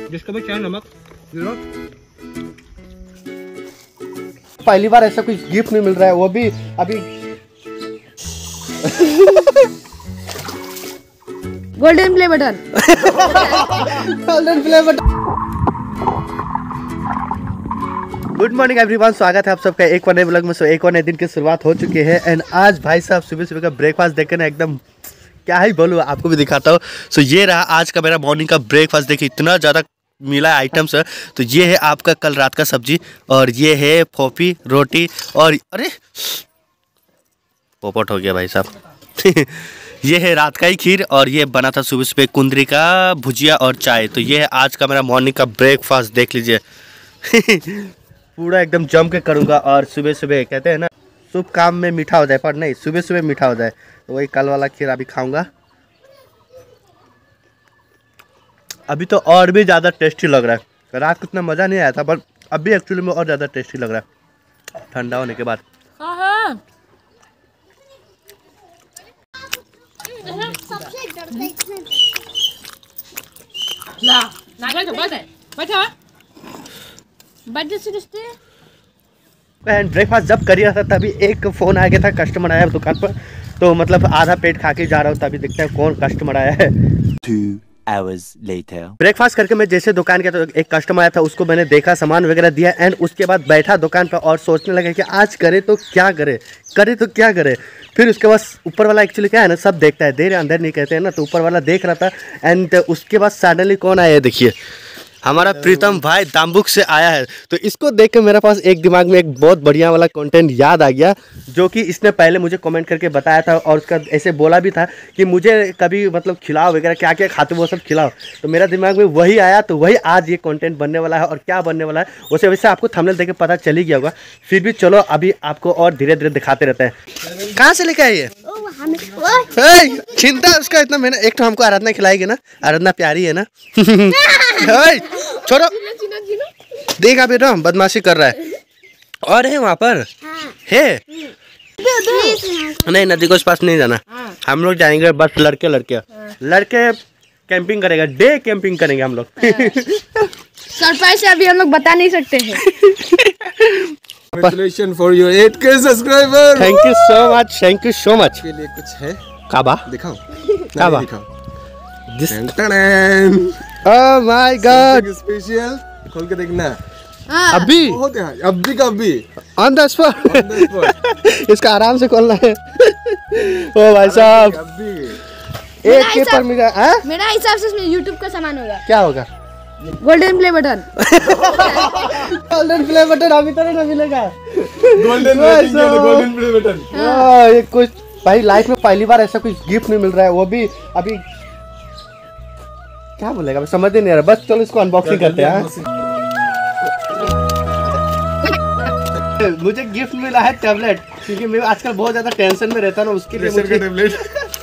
जिसको भी चाहे नमक लो। पहली बार ऐसा कुछ गिफ्ट नहीं मिल रहा है, वो भी अभी golden play button. Golden play button. Good morning everyone, स्वागत है आप सबका एक और नए व्लॉग में। एक और नए दिन की शुरुआत हो चुकी है एंड आज भाई साहब सुबह सुबह का ब्रेकफास्ट देखकर ना एकदम क्या ही बोलूँ, आपको भी दिखाता हूँ। सो ये रहा आज का मेरा मॉर्निंग का ब्रेकफास्ट। देखिए इतना ज़्यादा मिला है आइटम्स है। तो ये है आपका कल रात का सब्जी और ये है फोफी रोटी और अरे पोपट हो गया भाई साहब। ये है रात का ही खीर और ये बना था सुबह सुबह कुंदरी का भुजिया और चाय। तो ये है आज का मेरा मॉर्निंग का ब्रेकफास्ट, देख लीजिए। पूरा एकदम जम के करूँगा और सुबह सुबह कहते हैं ना शुभ काम में मीठा हो जाए, पर नहीं सुबह सुबह मीठा हो जाए। तो वही कल वाला खीर अभी खाऊंगा। अभी तो और भी ज़्यादा टेस्टी लग रहा है। रात को इतना मज़ा नहीं आया था बट अभी एक्चुअली में और ज़्यादा टेस्टी लग रहा है ठंडा होने के बाद। ब्रेकफास्ट जब कर रहा था तभी एक फ़ोन आ गया था, कस्टमर आया दुकान पर। तो मतलब आधा पेट खा के जा रहा हूँ, तभी देखते हैं कौन कस्टमर आया है। 2 hours later. ब्रेकफास्ट करके मैं जैसे दुकान गया तो एक कस्टमर आया था, उसको मैंने देखा, सामान वगैरह दिया एंड उसके बाद बैठा दुकान पर और सोचने लगा कि आज करे तो क्या करे, करे तो क्या करे। फिर उसके बाद ऊपर वाला एक्चुअली क्या है ना, सब देखता है, देर अंदर नहीं कहते हैं ना। तो ऊपर वाला देख रहा था एंड उसके बाद सडनली कौन आया, देखिए हमारा प्रीतम भाई दाम्बुक से आया है। तो इसको देख के मेरे पास एक दिमाग में एक बहुत बढ़िया वाला कंटेंट याद आ गया, जो कि इसने पहले मुझे कमेंट करके बताया था और उसका ऐसे बोला भी था कि मुझे कभी मतलब खिलाओ वगैरह, क्या क्या खाते वो सब खिलाओ। तो मेरा दिमाग में वही आया, तो वही आज ये कंटेंट बनने वाला है। और क्या बनने वाला है वैसे वैसे आपको थंबनेल देख के पता चल ही गया होगा, फिर भी चलो अभी आपको और धीरे धीरे दिखाते रहते हैं। कहाँ से लेके आइए? चिंता उसका इतना मैंने एक तो हमको आराधना खिलाएगी ना, आराधना प्यारी है ना। छोड़ो, देखा बेटा बदमाशी कर रहा है। और है वहाँ पर है नहीं, नदी को उस पास नहीं जाना। हम लोग जाएंगे बस लड़के लड़के कैंपिंग करेगा, डे कैंपिंग करेंगे हम लोग। सरप्राइज है, अभी हम लोग बता नहीं सकते हैं। Congratulations for your 8K subscriber. Thank you so much, thank you so much. के लिए कुछ है? काबा दिखाओ, काबा दिखाओ। ओह माय गॉड, स्पेशल खोल के देखना अभी बहुत है, अभी का अभी ऑन द स्पॉट। इसका आराम से खोलना है। ओ भाई साहब अभी एक के पर मिला है। मेरा हिसाब से इसमें YouTube का सामान होगा। क्या होगा? Golden play button. Golden play button अभी तो नहीं मिलेगा। Golden play button. ये कुछ भाई लाइफ में पहली बार ऐसा कुछ गिफ्ट नहीं मिल रहा है, वो भी अभी क्या बोलेगा मैं समझ ही नहीं आ रहा। बस चलो इसको अनबॉक्सिंग करते हैं। मुझे गिफ्ट मिला है टैबलेट, क्योंकि मैं आजकल बहुत ज्यादा टेंशन में रहता ना, उसके लिए मुझे टैबलेट।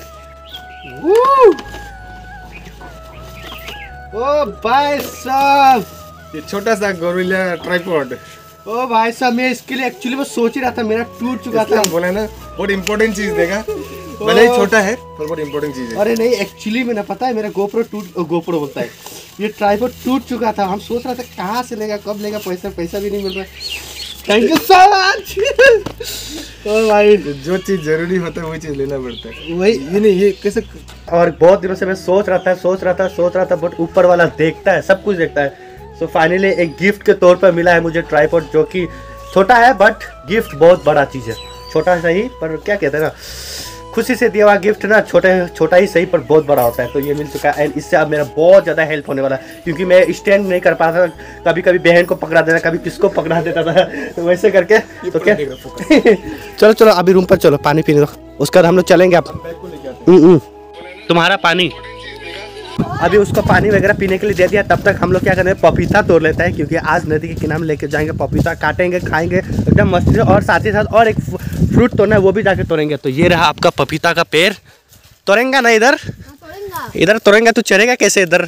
ओ भाई साहब, ये छोटा सा गोरिल्ला ट्राइपॉड। ओ भाई साहब, मैं इसके लिए एक्चुअली मैं सोच ही रहा था, मेरा टूट चुका था। बोले ना बहुत इम्पोर्टेंट चीज देगा, भले ही छोटा है पर बहुत इम्पोर्टेंट चीज है। अरे नहीं, एक्चुअली में ना पता है मेरा गोप्रो बोलता है, ये ट्राइपॉड टूट चुका था। हम सोच रहा था कहाँ से लेगा, कब लेगा, पैसा भी नहीं मिल रहा। Thank you so much. ओ भाई, जो चीज जरूरी होता है वही चीज लेना पड़ता है। वही ये नहीं, ये कैसे। और बहुत दिनों से मैं सोच रहा था बट ऊपर वाला देखता है, सब कुछ देखता है। सो फाइनली एक गिफ्ट के तौर पर मिला है मुझे ट्राइपॉड, जो कि छोटा है बट गिफ्ट बहुत बड़ा चीज़ है। छोटा सही पर क्या कहते हैं ना, खुशी से दिया हुआ गिफ्ट ना छोटा ही सही पर बहुत बड़ा होता है। तो ये मिल चुका है एंड इससे अब मेरा बहुत ज़्यादा हेल्प होने वाला है, क्योंकि मैं स्टैंड नहीं कर पाता था। कभी कभी बहन को पकड़ा देता, कभी किसको पकड़ा देता था, तो वैसे करके तो क्या। चलो अभी रूम पर चलो, पानी पीने दो, उसके बाद हम लोग चलेंगे। आप तुम्हारा पानी अभी उसको पानी वगैरह पीने के लिए दे दिया। तब तक हम लोग क्या करेंगे, पपीता तोड़ लेते हैं, क्योंकि आज नदी के किनारे लेके जाएंगे, पपीता काटेंगे, खाएंगे एकदम मस्ती से। और साथ ही साथ और एक फ्रूट तोड़ना है, वो भी जाके तोड़ेंगे। तो ये रहा आपका पपीता का पेड़। तोड़ेंगा ना इधर? इधर तोड़ेंगे तो चलेगा कैसे इधर?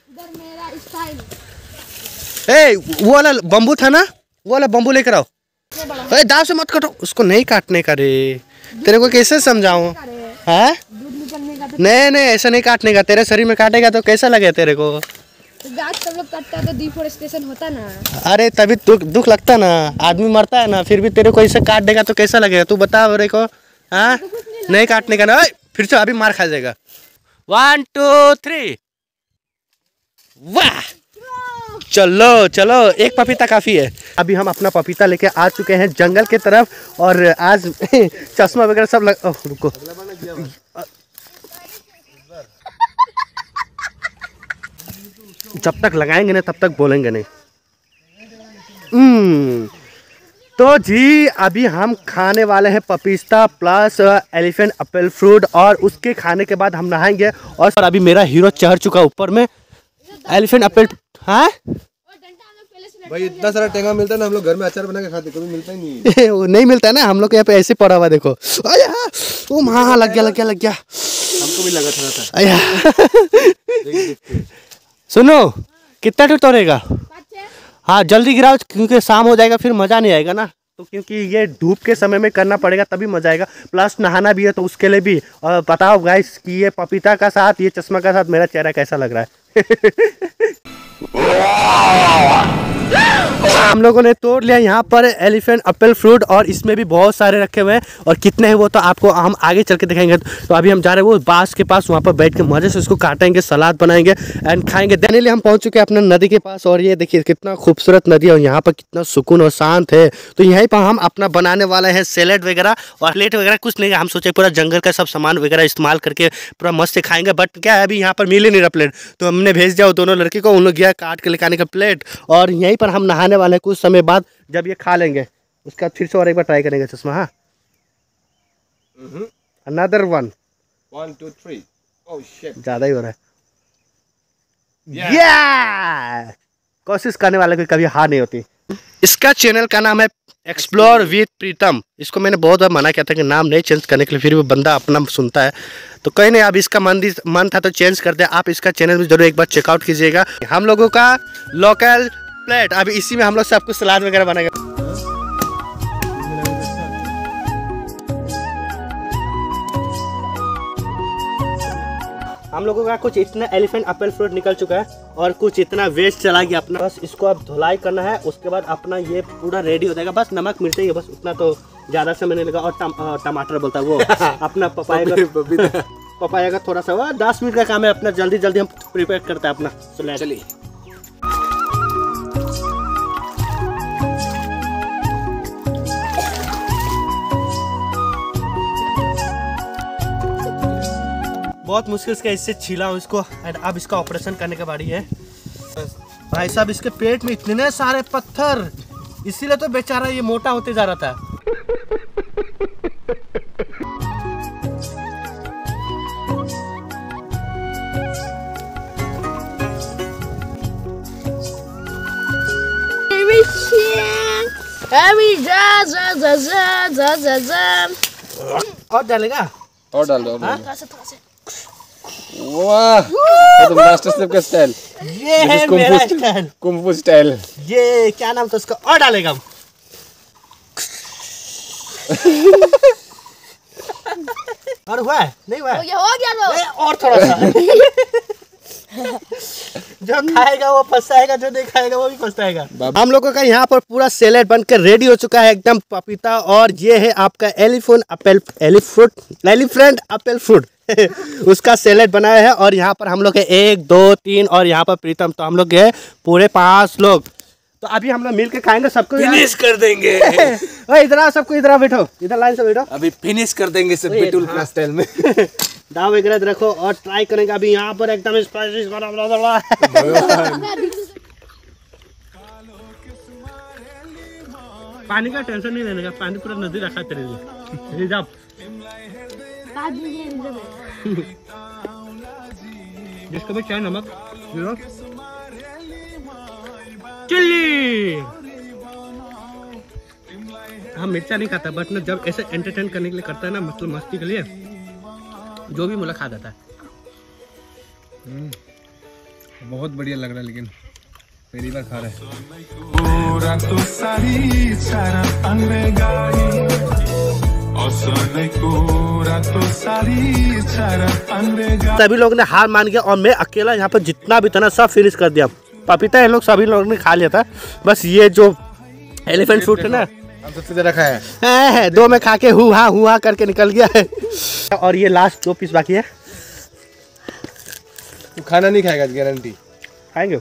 वो वाला बम्बू था ना, वो वाला बम्बू लेकर आओ। दाव से मत काटो, उसको नहीं काटने का रे। तेरे को कैसे समझाऊं? हाँ नहीं ऐसा नहीं काटने का, तेरे शरीर में काटेगा तो कैसा लगे तेरे को? तो गाछ सब लोग कटता तो डिफोरेस्टेशन होता ना। अरे तभी दुख लगता ना, आदमी मरता है ना, फिर भी तेरे को इसे काट देगा तो कैसा लगेगा तू बता मेरे को। हाँ नहीं काटने का ना, फिर से अभी मार खा जाएगा। 1 2 3 वाह। चलो चलो एक पपीता काफी है। अभी हम अपना पपीता लेके आ चुके हैं जंगल के तरफ और आज चश्मा वगैरह सब रुको जब तक लगाएंगे ना तब तक बोलेंगे नहीं। तो जी अभी हम खाने वाले हैं पपीता प्लस एलिफेंट एप्पल फ्रूट और उसके खाने के बाद हम नहाएंगे। और अभी मेरा हीरो चढ़ चुका ऊपर में एलिफेंट एप्पल। हाँ भाई इतना सारा टेंगा मिलता है ना, हम लोग घर में अचार बना के खाते, कभी मिलता ही नहीं। वो नहीं मिलता है ना, हम लोग यहाँ पे ऐसे पड़ा हुआ देखो। हाँ लग गया हमको भी लगा था। सुनो कितना टूट तोड़ेगा? हाँ जल्दी गिराओ क्योंकि शाम हो जाएगा फिर मज़ा नहीं आएगा ना। तो क्योंकि ये धूप के समय में करना पड़ेगा तभी मज़ा आएगा, प्लस नहाना भी है तो उसके लिए भी। और बताओ गाइस कि ये पपीता का साथ ये चश्मा का साथ मेरा चेहरा कैसा लग रहा है। हम लोगों ने तोड़ लिया यहाँ पर एलिफेंट एप्पल फ्रूट और इसमें भी बहुत सारे रखे हुए हैं और कितने हैं वो तो आपको हम आगे चल के दिखाएंगे। तो अभी हम जा रहे हैं वो बांस के पास, वहाँ पर बैठ के मजे से उसको काटेंगे, सलाद बनाएंगे एंड खाएंगे। देने लिए हम पहुँच चुके हैं अपने नदी के पास और ये देखिए कितना खूबसूरत नदी है और यहाँ पर कितना सुकून और शांत है। तो यहीं पर हम अपना बनाने वाले हैं सैलेड वगैरह और प्लेट वगैरह कुछ नहीं, हम सोचे पूरा जंगल का सब सामान वगैरह इस्तेमाल करके पूरा मस्त से खाएंगे। बट क्या है अभी यहाँ पर मिल ही नहीं रहा प्लेट, तो हमने भेज दिया दोनों लड़के को, उन लोग गया काट के लेकर आने का प्लेट और यहीं पर हम नहाने वाले हैं। कुछ समय बाद जब ये खा लेंगे उसका फिर से और एक बार ट्राई करेंगे चश्मा। हाँ अनदर 1 2 3 ओह शिट ज्यादा ही हो रहा है। या कोशिश करने वाले की कभी हार नहीं होती। इसका चैनल का नाम है एक्सप्लोर विद प्रीतम। इसको मैंने बहुत बार मना किया था कि नाम नहीं चेंज करने के लिए, फिर भी बंदा अपना सुनता है। तो कहीं नहीं, अब इसका मन था तो चेंज कर दे। आप इसका चैनल भी जरूर एक बार चेकआउट कीजिएगा। हम लोगों का लोकल प्लेट, अभी इसी में हम लोग सब कुछ सलाद वगैरह बनेगा। हम लोगों का कुछ इतना एलिफेंट एप्पल फ्रूट निकल चुका है और कुछ इतना वेस्ट चला गया अपना। बस इसको अब धुलाई करना है, उसके बाद अपना ये पूरा रेडी हो जाएगा। बस नमक मिर्च ही है, बस उतना तो ज़्यादा समय नहीं लगा। और टमाटर बोलता है वो अपना पपाया का थोड़ा सा 10 मिनट का काम है अपना। जल्दी जल्दी हम प्रिपेयर करते हैं अपना सलाद। चलिए बहुत मुश्किल से इससे छीला हूँ इसको एंड अब इसका ऑपरेशन करने का बारी है। भाई साहब इसके पेट में इतने सारे पत्थर, इसीलिए तो बेचारा ये मोटा होते जा रहा था। और डालेगा और डाल दो। वाह तो मास्टर शेफ का स्टाइल, ये है मेरा स्टाइल, कुंफू स्टाइल। ये क्या नाम था उसका, और डालेगा हम। और हुआ है नहीं हुआ है? ये हो गया लो। और थोड़ा सा जो खाएगा वो पछताएगा, जो नहीं खाएगा वो भी पछताएगा। हम लोगों का यहाँ पर पूरा सैलेड बनकर रेडी हो चुका है एकदम पपीता, और ये है आपका एलिफेंट एप्पल फ्रूट उसका सैलेड बनाया है। और यहाँ पर हम लोग है 1 2 3 और यहाँ पर प्रीतम, तो हम लोग है पूरे 5 लोग। तो अभी हम लोग मिल के खाएंगे, सबको फिनिश कर देंगे। इधर आओ, सबको इधर बैठो, इधर लाइन से बैठो। अभी फिनिश कर देंगे सब बिटुल का स्टाइल में। दाव वगैरह रखो और ट्राई करेंगे अभी यहाँ पर एकदम स्पाइसी। पानी का टेंशन नहीं लेने का, पानी पूरा नदी रखा तेरे लिए। रिजर्व जिसको भी चाहे नमक चिल्ली। हम मिर्चा नहीं खाता, बट ना जब ऐसे एंटरटेन करने के लिए करता है ना, मतलब मस्ती के लिए, जो भी मुला खा जाता है। बहुत बढ़िया लग रहा है, लेकिन पहली बार खा रहा है। सभी लोग ने हार मान गया और मैं अकेला यहाँ पर जितना भी था ना सब फिनिश कर दिया। पपीता ये लोग सभी लोगों ने खा लिया था, बस ये जो एलिफेंट फ्रूट है ना हम सबसे ज्यादा खाया है, दो में खा के हुआ करके निकल गया है। और ये लास्ट 2 पीस बाकी है। तू खाना नहीं खाएगा गारंटी। खाएंगे।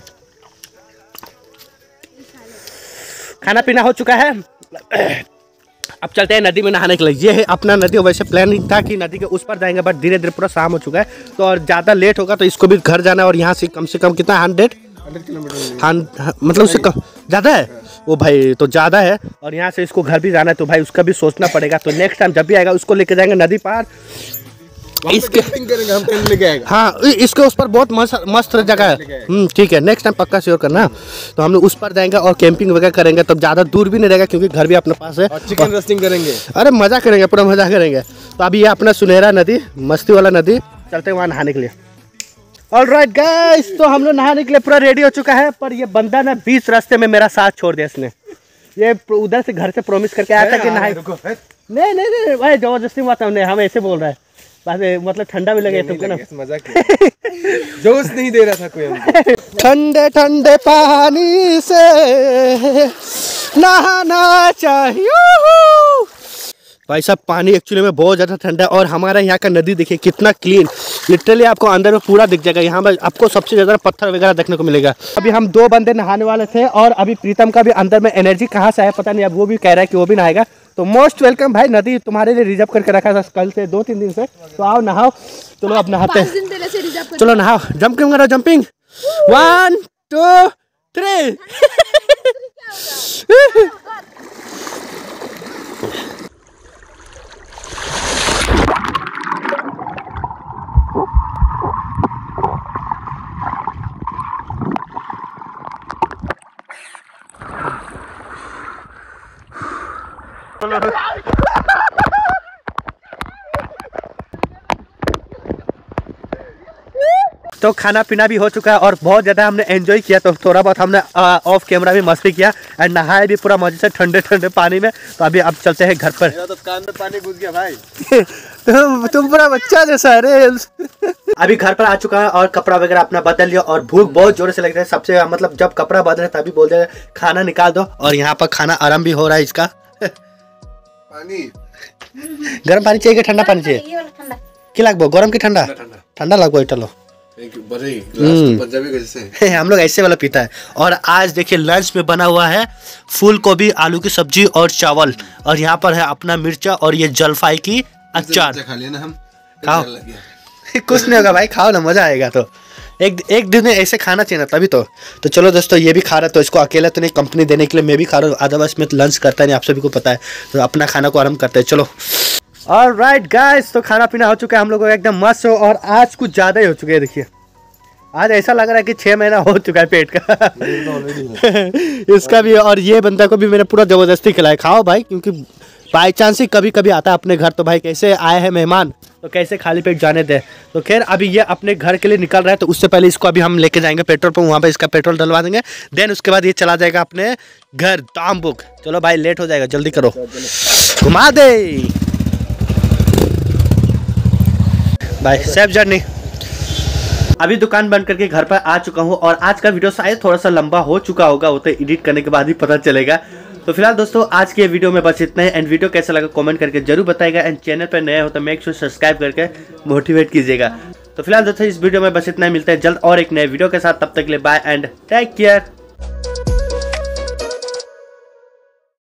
खाना पीना हो चुका है, अब चलते हैं नदी में नहाने के लिए। ये है अपना नदी। वैसे प्लानिंग था कि नदी के उस पर जाएंगे, बट धीरे धीरे पूरा शाम हो चुका है तो और ज़्यादा लेट होगा तो इसको भी घर जाना है। और यहाँ से कम कितना 100 किलोमीटर हाँ मतलब उससे कम ज़्यादा है वो भाई, तो ज़्यादा है। और यहाँ से इसको घर भी जाना है तो भाई उसका भी सोचना पड़ेगा। तो नेक्स्ट टाइम जब भी आएगा उसको लेके जाएंगे नदी पार। इसके करेंगे हम, टेंट लेके आएगा। हाँ इसके उस पर बहुत मस्त जगह है। ठीक है, नेक्स्ट टाइम पक्का श्योर करना। तो हम लोग उस पर जाएंगे और कैंपिंग वगैरह करेंगे, तब ज़्यादा दूर भी नहीं रहेगा क्योंकि घर भी अपने पास है। और चिकन रोस्टिंग करेंगे। अरे मज़ा करेंगे, पूरा मज़ा करेंगे। तो अभी ये अपना सुनहरा नदी, मस्ती वाला नदी, चलते हैं वहाँ नहाने के लिए। ऑलराइट गाइस, तो हम लोग नहाने के लिए पूरा रेडी हो चुका है, पर ये बंदा ना बीच रास्ते में मेरा साथ छोड़ दिया इसने। ये उधर से घर से प्रॉमिस करके आया था कि नहाए। नहीं भाई जबरदस्ती मत, हमने हम ऐसे बोल रहा है मतलब ठंडा भी लगे तुमको ना। मजा जोश नहीं दे रहा था कोई हमको। ठंडे ठंडे पानी से नहाना चाहिए। भाई साहब पानी एक्चुअली में बहुत ज़्यादा ठंडा है और हमारा यहाँ का नदी देखिए कितना क्लीन, लिटरली आपको अंदर में पूरा दिख जाएगा। यहाँ पर आपको सबसे ज़्यादा पत्थर वगैरह देखने को मिलेगा। अभी हम 2 बंदे नहाने वाले थे और अभी प्रीतम का भी अंदर में एनर्जी कहाँ से आया पता नहीं, अब वो भी कह रहा है कि वो भी नहाएगा। तो मोस्ट वेलकम भाई, नदी तुम्हारे लिए रिजर्व करके रखा था कल से 2-3 दिन से। तो आओ नहाओ, चलो अब नहाते हैं। चलो नहाओ, जंपिंग करो, जंपिंग 1 2 3। तो खाना पीना भी हो चुका है और बहुत ज़्यादा हमने एंजॉय किया। तो थोड़ा बहुत हमने ऑफ कैमरा भी मस्ती किया एंड नहाए भी पूरा मजे से ठंडे ठंडे पानी में। तो अभी अब चलते हैं घर पर। मेरा तो कान में पानी घुस गया भाई। तुम पूरा बच्चा जैसा है। अभी घर पर आ चुका है और कपड़ा वगैरह अपना बदल लिया और भूख बहुत जोर से लग रहा है। सबसे मतलब जब कपड़ा बदले तभी बोल दे खाना निकाल दो। और यहाँ पर खाना आराम भी हो रहा है इसका। पानी गर्म पानी चाहिए कि ठंडा पानी चाहिए? क्या लगभग गरम की ठंडा? ठंडा लगभग चलो। हम लोग ऐसे वाला पीता है। और आज देखिए लंच में बना हुआ है फूल गोभी आलू की सब्जी और चावल। और यहाँ पर है अपना मिर्चा और ये जलफाई की अचार। खा लिया ना हम, खाओ। कुछ नहीं होगा भाई, खाओ ना, मजा आएगा। तो एक दिन में ऐसे खाना चाहिए ना तभी तो चलो दोस्तों, ये भी खा रहा है तो इसको अकेला तो नहीं, कंपनी देने के लिए मैं भी खा रहा हूँ। अदरवाइज में तो लंच करता नहीं, आप सभी को पता है। तो अपना खाना को आराम करते हैं। चलो ऑलराइट गाइस, तो खाना पीना हो चुका है हम लोगों को एकदम मस्त हो। और आज कुछ ज़्यादा ही हो चुके हैं। देखिए आज ऐसा लग रहा है कि 6 महीना हो चुका है पेट का। इसका भी और ये बंदा को भी मैंने पूरा ज़बरदस्ती खिलाया। खाओ भाई, क्योंकि बाई चांस ही कभी कभी आता है अपने घर। तो भाई कैसे आए हैं मेहमान, तो कैसे खाली पेट जाने दे। तो खैर अभी ये अपने घर के लिए निकल रहा है। तो उससे पहले इसको अभी हम लेके जाएंगे पेट्रोल पंप, वहाँ पे इसका पेट्रोल डलवा देंगे। देन उसके बाद ये चला जाएगा अपने घर दामबुक। चलो भाई लेट हो जाएगा, जल्दी करो, घुमा दे भाई, सेफ जर्नी। अभी दुकान बंद करके घर पर आ चुका हूँ और आज का वीडियो शायद थोड़ा सा लंबा हो चुका होगा, वो तो एडिट करने के बाद ही पता चलेगा। तो फिलहाल दोस्तों आज के वीडियो में बस इतना ही। एंड वीडियो कैसा लगा कमेंट करके जरूर बताइएगा। एंड चैनल पर नया हो तो मेक श्योर सब्सक्राइब करके मोटिवेट कीजिएगा। तो फिलहाल दोस्तों इस वीडियो में बस इतना ही, मिलते हैं जल्द और एक नए वीडियो के साथ। तब तक के लिए बाय एंड टेक केयर।